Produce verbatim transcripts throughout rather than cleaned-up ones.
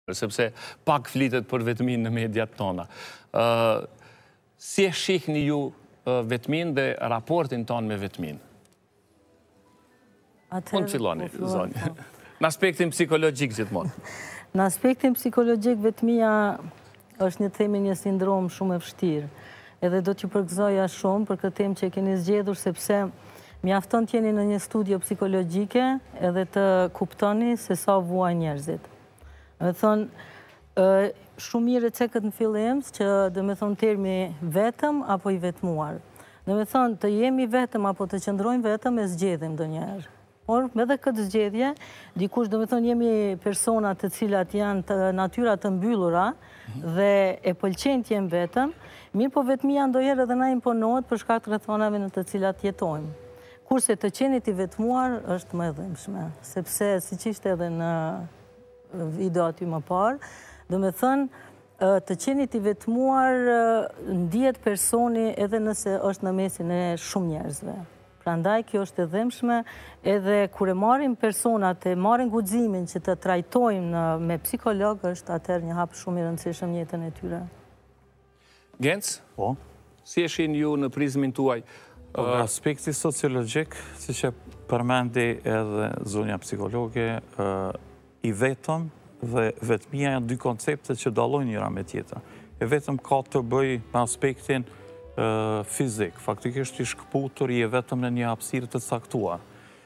sepse pak flitet për vetmin në mediat tona. Si e shihni ju vetmin dhe raportin ton me vetmin? Unë të filloni, zonjë. Në aspektin psikologjik gjithmonë. Në aspektin psikologjik, vetmia është një themi një sindrom shumë e vështirë. Edhe do t'ju përgëzoja shumë për këtë temë që e keni zgjedhur, sepse mjafton t'jeni në një studio psikologjike edhe të kuptoni se sa vuaj njerëzit. Me thonë, shumë mirë e cekët në fillim, që dhe me thonë termi vetëm apo i vetmuar. Dhe me thonë, të jemi vetëm apo të qëndrojmë vetëm e zgjedhim do njerë. Por, me dhe këtë zgjedhje, dikush dhe me thonë jemi personat të cilat janë të natyrat të mbyllura dhe e pëlqen të jemë vetëm, mirë po vetmia ndoherë edhe na imponohet për shkak të rrethonave në të cilat jetojmë. Kurse të qenit i vetmuar është më e dhimbshme, sepse siç ishte edhe në video aty më parë, do me thënë të qenit i vetmuar ndihet personi edhe nëse është në mesin e shumë njerëzve. Prandaj kjo është e dhimbshme, edhe kur e marrin personat e marrin guximin që të trajtojmë me psikolog, është atëherë një hap shumë i rëndësishëm në jetën e tyre. Genc? Po. Si e shihni ju në prizmin tuaj? Po, në aspekti sociologjik, si që përmendi edhe zonja psikologe, i vetëm dhe vetmia janë dy koncepte që dallojnë njëra me tjetrën. E vetëm ka të bëj me aspektin fizik, faktikisht i shkëputur, i e vetëm në një hapësirë të caktuar.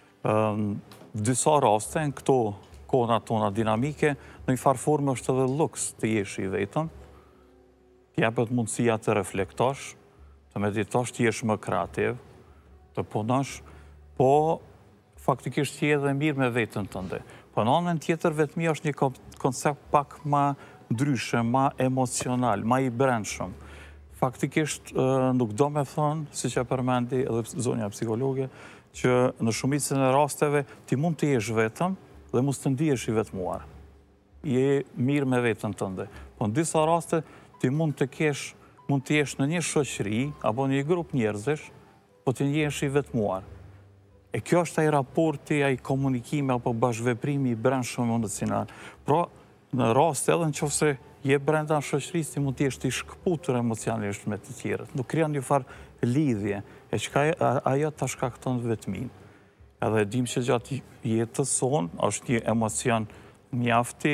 Disa raste, në këto kona tona dinamike, në një farë formë është edhe luks të jesh i vetëm, t'jepet mundësia të reflektosh, të meditosh, të jesh më kreativ, të punosh, po faktikisht je edhe mirë me vetën tënde. Po në anën tjetër, vetmia është një koncept pak ma ndryshe, ma emocional, ma i brendshëm. Faktikisht nuk do me thonë, si që përmendi edhe zonja psikologe, që në shumicën e rasteve ti mund të jesh vetëm dhe mos të ndihesh i vetmuar. Je mirë me vetën tënde. Po në disa raste ti mund të kesh, mund të jesh në një shoqëri apo një grup njerëzish, po të jesh i vetmuar. E kjo është ai raporti, ai komunikimi apo bashkëveprimi i brendshëm emocional. Pra, në raste edhe nëse je brenda shoqërisë, ti mund të jesh të shkëputur emocionalisht me të tjerët. Nuk krijon një farë lidhje, e çka ajo ta shkakton vetmin. Edhe dim që gjatë jetës sonë është një emocion mjaft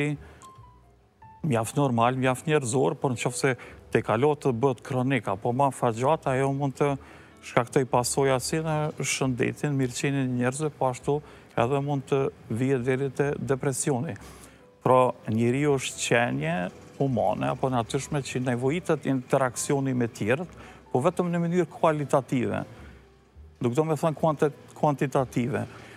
mjaft normal, mjaft njerëzor, por nëse te kalot të bëhet kronik apo më afatgjat, ajo mund të shkaktoj pasoja si në shëndetin, mirëqenien e njerëzve, po ashtu edhe mund të vijë deri te depresioni. Pra, njeriu është qenie humane, apo natyrshme që nevojitet interaksioni me tjerët, po vetëm në mënyrë kualitative, nuk do me thënë kuantitative.